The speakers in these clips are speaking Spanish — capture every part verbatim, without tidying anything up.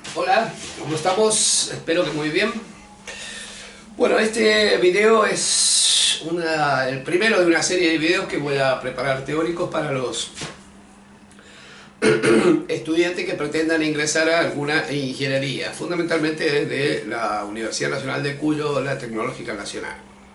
Hola, ¿cómo estamos? Espero que muy bien. Bueno, este video es una, el primero de una serie de videos que voy a preparar teóricos para los estudiantes que pretendan ingresar a alguna ingeniería, fundamentalmente desde la Universidad Nacional de Cuyo, la Tecnológica Nacional.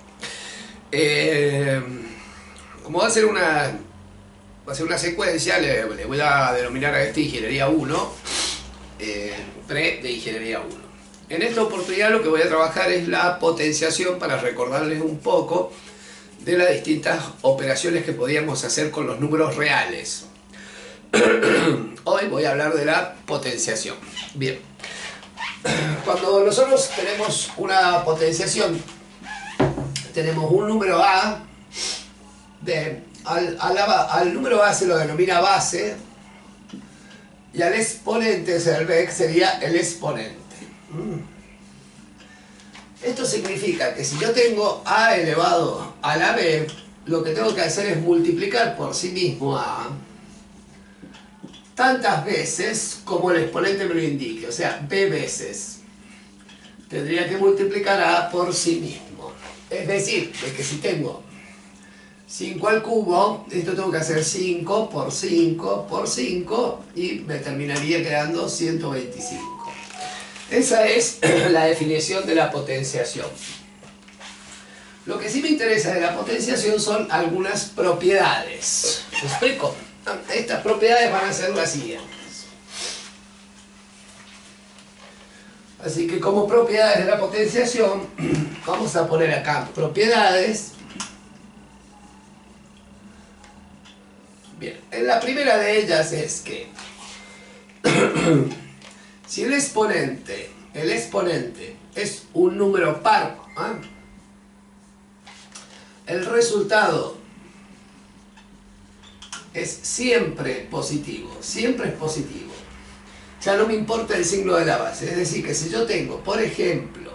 Eh, como va a ser una, va a ser una secuencia, le, le voy a denominar a este Ingeniería uno, eh, pre de Ingeniería uno. En esta oportunidad lo que voy a trabajar es la potenciación para recordarles un poco de las distintas operaciones que podíamos hacer con los números reales. Hoy voy a hablar de la potenciación. Bien, cuando nosotros tenemos una potenciación, tenemos un número A, de, al, al, al número A se lo denomina base, y al exponente, o sea, el B sería el exponente. Esto significa que si yo tengo A elevado a la B, lo que tengo que hacer es multiplicar por sí mismo A tantas veces como el exponente me lo indique, o sea, B veces. Tendría que multiplicar A por sí mismo. Es decir, de que si tengo cinco al cubo, esto tengo que hacer cinco por cinco por cinco y me terminaría quedando ciento veinticinco. Esa es la definición de la potenciación. Lo que sí me interesa de la potenciación son algunas propiedades. ¿Me explico? Estas propiedades van a ser las siguientes. Así que como propiedades de la potenciación, vamos a poner acá propiedades. Bien, la primera de ellas es que si el exponente, el exponente es un número par, ¿eh? el resultado es siempre positivo, siempre es positivo. Ya no me importa el signo de la base, es decir, que si yo tengo, por ejemplo,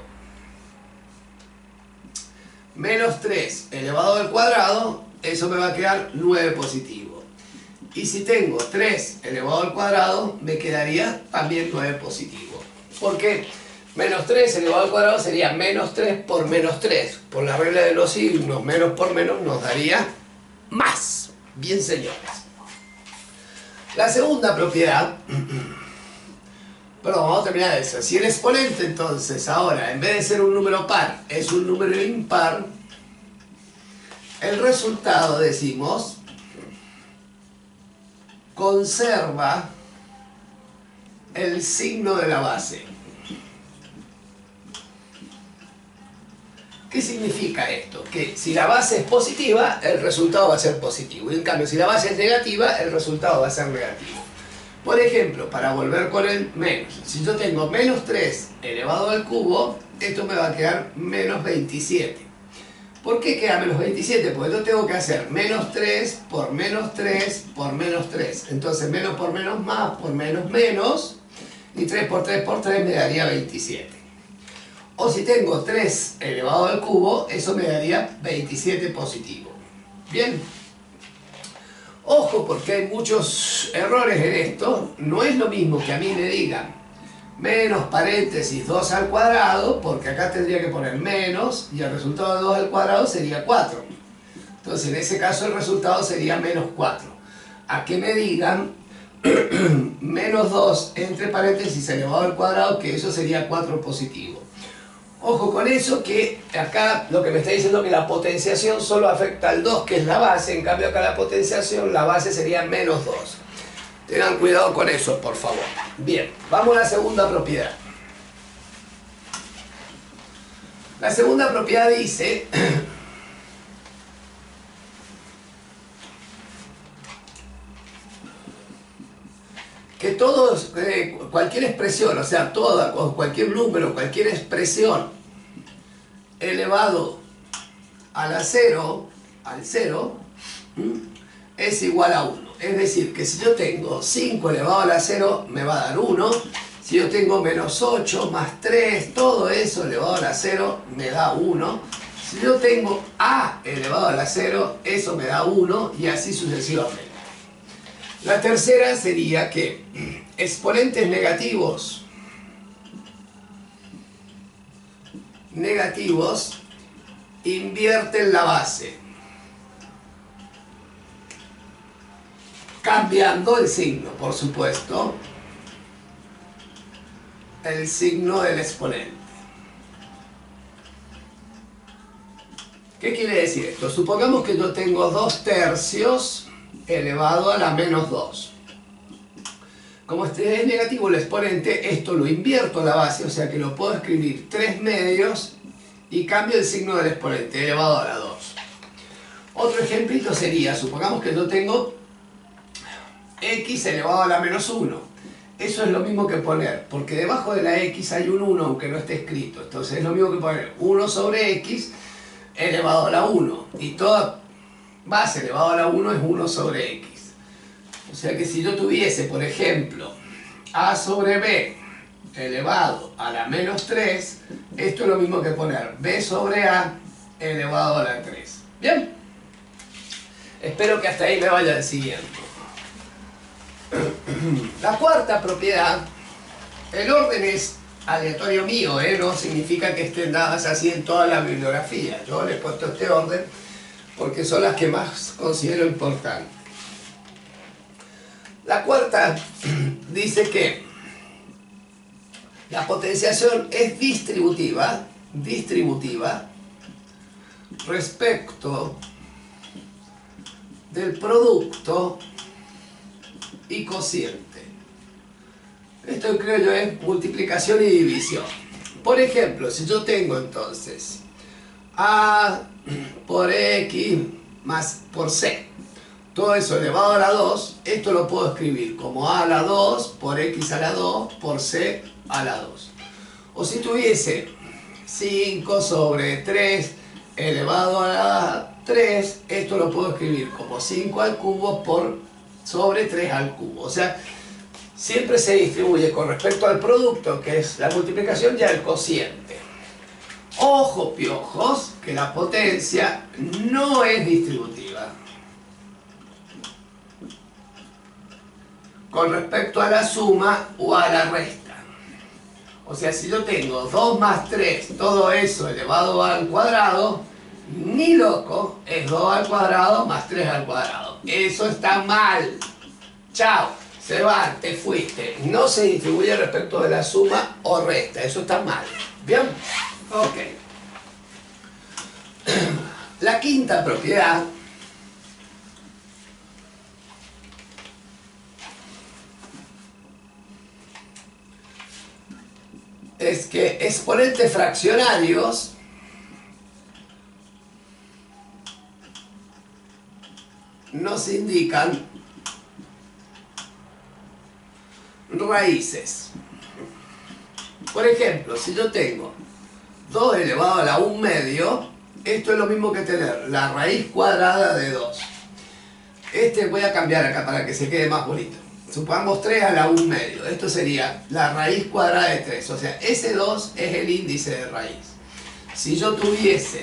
menos tres elevado al cuadrado, eso me va a quedar nueve positivo. Y si tengo tres elevado al cuadrado, me quedaría también nueve positivo. Porque menos tres elevado al cuadrado sería menos tres por menos tres. Por la regla de los signos, menos por menos nos daría más. Bien, señores. La segunda propiedad, perdón, vamos a terminar eso. Si el exponente entonces ahora, en vez de ser un número par, es un número impar, el resultado, decimos, conserva el signo de la base. ¿Qué significa esto? Que si la base es positiva, el resultado va a ser positivo. Y en cambio, si la base es negativa, el resultado va a ser negativo. Por ejemplo, para volver con el menos, si yo tengo menos tres elevado al cubo, esto me va a quedar menos veintisiete. ¿Por qué queda menos veintisiete? Porque yo tengo que hacer menos tres por menos tres por menos tres. Entonces menos por menos más por menos menos. Y tres por tres por tres me daría veintisiete. O si tengo tres elevado al cubo, eso me daría veintisiete positivo. Bien. Ojo, porque hay muchos errores en esto. No es lo mismo que a mí me digan menos paréntesis dos al cuadrado, porque acá tendría que poner menos y el resultado de dos al cuadrado sería cuatro. Entonces en ese caso el resultado sería menos cuatro. A que me digan menos dos entre paréntesis elevado al cuadrado, que eso sería cuatro positivo. Ojo con eso, que acá lo que me está diciendo es que la potenciación solo afecta al dos, que es la base. En cambio acá la potenciación, la base sería menos dos. Tengan cuidado con eso, por favor. Bien, vamos a la segunda propiedad. La segunda propiedad dice que todos, eh, cualquier expresión, o sea, toda, o cualquier número, cualquier expresión elevado a la cero, al cero, es igual a uno. Es decir, que si yo tengo cinco elevado a la cero, me va a dar uno. Si yo tengo menos ocho más tres, todo eso elevado a la cero, me da uno. Si yo tengo A elevado a la cero, eso me da uno, y así sucesivamente. La tercera sería que exponentes negativos negativos invierten la base, cambiando el signo, por supuesto, el signo del exponente. ¿Qué quiere decir esto? Supongamos que yo tengo dos tercios elevado a la menos dos. Como este es negativo el exponente, esto lo invierto a la base, o sea que lo puedo escribir tres medios y cambio el signo del exponente elevado a la dos. Otro ejemplito sería, supongamos que yo tengo x elevado a la menos uno. Eso es lo mismo que poner, porque debajo de la x hay un uno aunque no esté escrito. Entonces es lo mismo que poner uno sobre x elevado a la uno. Y toda base elevado a la uno es uno sobre x. O sea que si yo tuviese, por ejemplo, a sobre b elevado a la menos tres, esto es lo mismo que poner b sobre a elevado a la tres. ¿Bien? Espero que hasta ahí me vayan siguiendo. La cuarta propiedad, el orden es aleatorio mío, ¿eh? No significa que estén dadas así en toda la bibliografía. Yo le he puesto este orden porque son las que más considero importantes. La cuarta dice que la potenciación es distributiva, distributiva respecto del producto y cociente. Esto creo yo es multiplicación y división. Por ejemplo, si yo tengo entonces a por x más por c, todo eso elevado a la dos, esto lo puedo escribir como a a la dos por x a la dos por c a la dos. O si tuviese cinco sobre tres elevado a la tres, esto lo puedo escribir como cinco al cubo por sobre tres al cubo. O sea, siempre se distribuye con respecto al producto, que es la multiplicación, y al cociente. Ojo, piojos, que la potencia no es distributiva con respecto a la suma o a la resta. O sea, si yo tengo dos más tres, todo eso elevado al cuadrado, ni loco, es dos al cuadrado más tres al cuadrado. Eso está mal. Chao, se va, te fuiste. No se distribuye respecto de la suma o resta. Eso está mal. ¿Bien? Ok. La quinta propiedad es que exponentes fraccionarios nos indican raíces. Por ejemplo, si yo tengo dos elevado a la un medio, esto es lo mismo que tener la raíz cuadrada de dos. Este voy a cambiar acá para que se quede más bonito. Supongamos tres a la un medio. Esto sería la raíz cuadrada de tres. O sea, ese dos es el índice de raíz. Si yo tuviese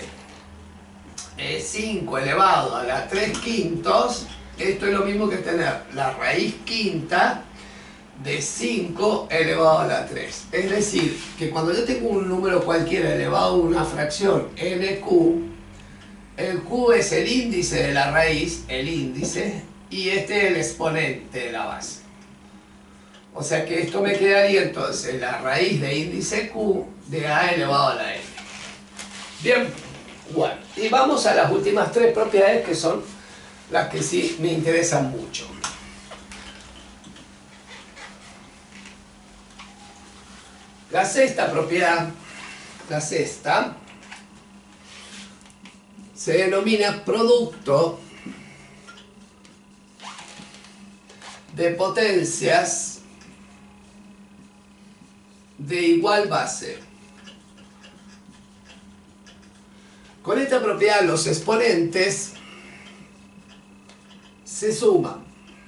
cinco elevado a la tres quintos, esto es lo mismo que tener la raíz quinta de cinco elevado a la tres. Es decir, que cuando yo tengo un número cualquiera elevado a una fracción nq, el q es el índice de la raíz, el índice, y este es el exponente de la base. O sea que esto me quedaría entonces la raíz de índice q de a elevado a la n. Bien, bueno, y vamos a las últimas tres propiedades que son las que sí me interesan mucho. La sexta propiedad, la sexta, se denomina producto de potencias de igual base. Con esta propiedad los exponentes se suman.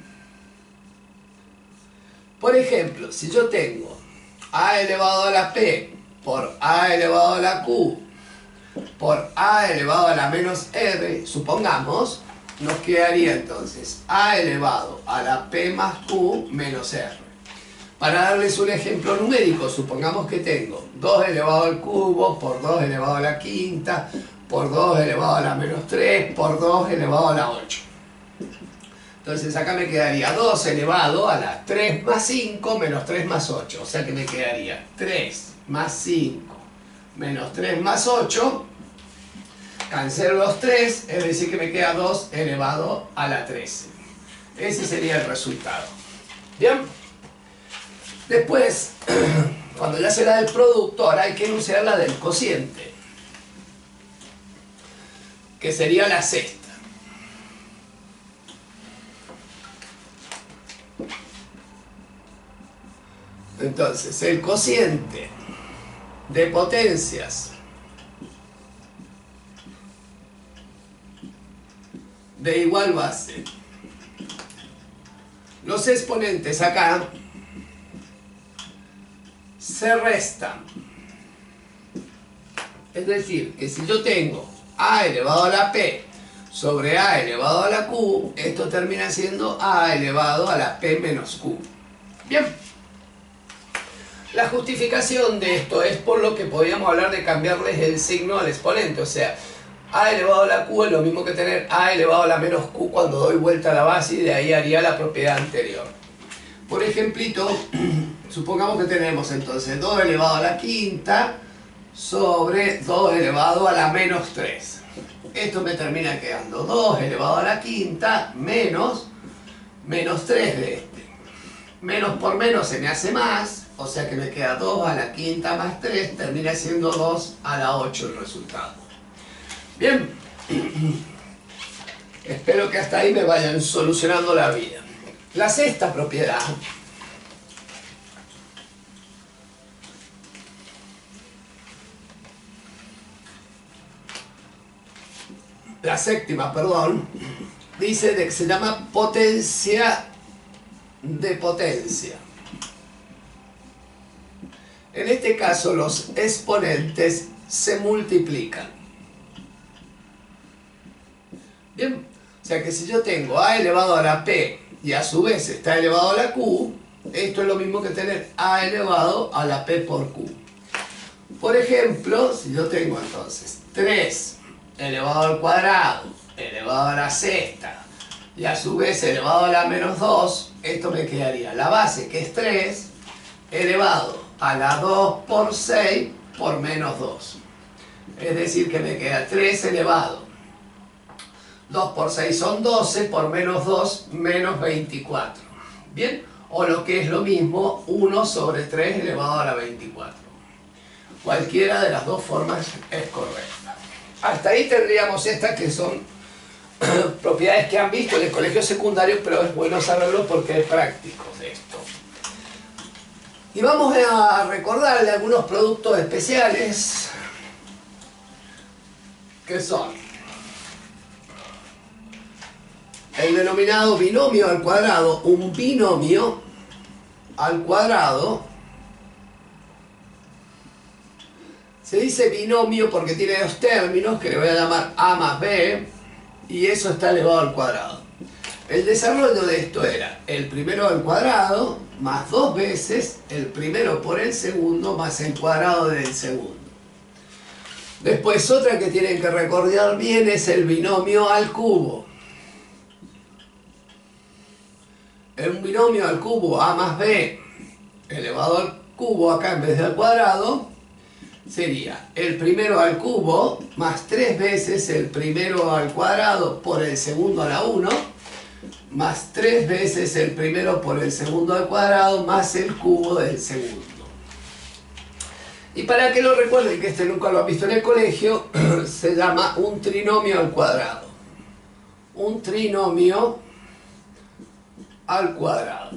Por ejemplo, si yo tengo a elevado a la p por a elevado a la q por a elevado a la menos r, supongamos, nos quedaría entonces a elevado a la p más q menos r. Para darles un ejemplo numérico, supongamos que tengo dos elevado al cubo por dos elevado a la quinta, por dos elevado a la menos tres, por dos elevado a la ocho. Entonces acá me quedaría dos elevado a la tres más cinco menos tres más ocho. O sea que me quedaría tres más cinco menos tres más ocho. Cancelo los tres, es decir que me queda dos elevado a la trece. Ese sería el resultado. ¿Bien? Después, cuando ya se da el producto, ahora hay que enunciar la del cociente, que sería la sexta. Entonces, el cociente de potencias de igual base. Los exponentes acá se restan. Es decir, que si yo tengo a elevado a la p sobre a elevado a la q, esto termina siendo a elevado a la p menos q. Bien. La justificación de esto es por lo que podríamos hablar de cambiarles el signo al exponente. O sea, a elevado a la q es lo mismo que tener a elevado a la menos q cuando doy vuelta a la base, y de ahí haría la propiedad anterior. Por ejemplito, supongamos que tenemos entonces dos elevado a la quinta sobre dos elevado a la menos tres. Esto me termina quedando dos elevado a la quinta menos menos tres de este. Menos por menos se me hace más, o sea que me queda dos a la quinta más tres, termina siendo dos a la ocho el resultado. Bien, espero que hasta ahí me vayan solucionando la vida. La sexta propiedad la séptima, perdón, dice de que se llama potencia de potencia. En este caso los exponentes se multiplican. Bien, o sea que si yo tengo a elevado a la p y a su vez está elevado a la q, esto es lo mismo que tener a elevado a la p por q. Por ejemplo, si yo tengo entonces tres elevado al cuadrado elevado a la sexta y a su vez elevado a la menos dos, esto me quedaría la base, que es tres, elevado a la dos por seis por menos dos. Es decir que me queda tres elevado. dos por seis son doce, por menos dos, menos veinticuatro. ¿Bien? O lo que es lo mismo, uno sobre tres elevado a la veinticuatro. Cualquiera de las dos formas es correcta. Hasta ahí tendríamos estas que son propiedades que han visto en el colegio secundario, pero es bueno saberlo porque es práctico de esto. Y vamos a recordarle algunos productos especiales que son el denominado binomio al cuadrado. Un binomio al cuadrado se dice binomio porque tiene dos términos que le voy a llamar a más b, y eso está elevado al cuadrado. El desarrollo de esto era el primero al cuadrado más dos veces el primero por el segundo más el cuadrado del segundo. Después otra que tienen que recordar bien es el binomio al cubo. Un binomio al cubo a más b elevado al cubo acá en vez de al cuadrado sería el primero al cubo más tres veces el primero al cuadrado por el segundo a la uno más tres veces el primero por el segundo al cuadrado más el cubo del segundo. Y para que lo recuerden, que este nunca lo han visto en el colegio, se llama un trinomio al cuadrado. Un trinomio al cuadrado.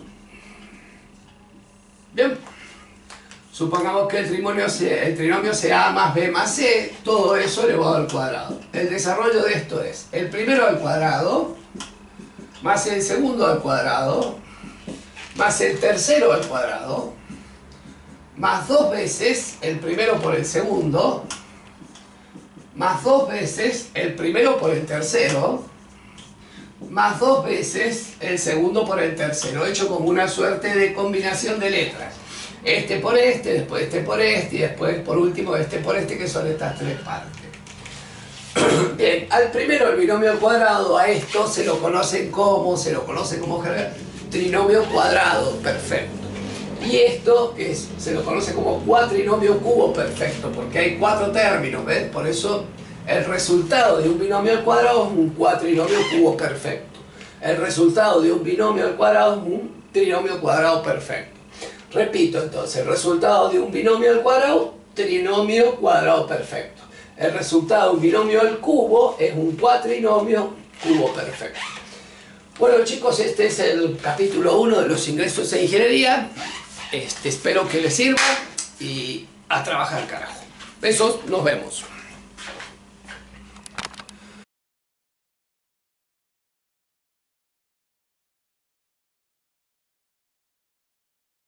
Bien. Supongamos que el trinomio sea, el trinomio sea a más b más c, todo eso elevado al cuadrado. El desarrollo de esto es el primero al cuadrado más el segundo al cuadrado más el tercero al cuadrado más dos veces el primero por el segundo más dos veces el primero por el tercero más dos veces el segundo por el tercero, hecho como una suerte de combinación de letras. Este por este, después este por este, y después por último este por este, que son estas tres partes. Bien, al primero, el binomio al cuadrado, a esto se lo conocen como, se lo conoce como trinomio cuadrado perfecto. Y esto, que es, se lo conoce como cuatrinomio cubo perfecto, porque hay cuatro términos, ¿ves? Por eso el resultado de un binomio al cuadrado es un cuatrinomio cubo perfecto. El resultado de un binomio al cuadrado es un trinomio cuadrado perfecto. Repito entonces, el resultado de un binomio al cuadrado, trinomio cuadrado perfecto. El resultado de un binomio al cubo es un cuatrinomio cubo perfecto. Bueno chicos, este es el capítulo uno de los ingresos en ingeniería. Este, espero que les sirva y a trabajar carajo. Besos, nos vemos.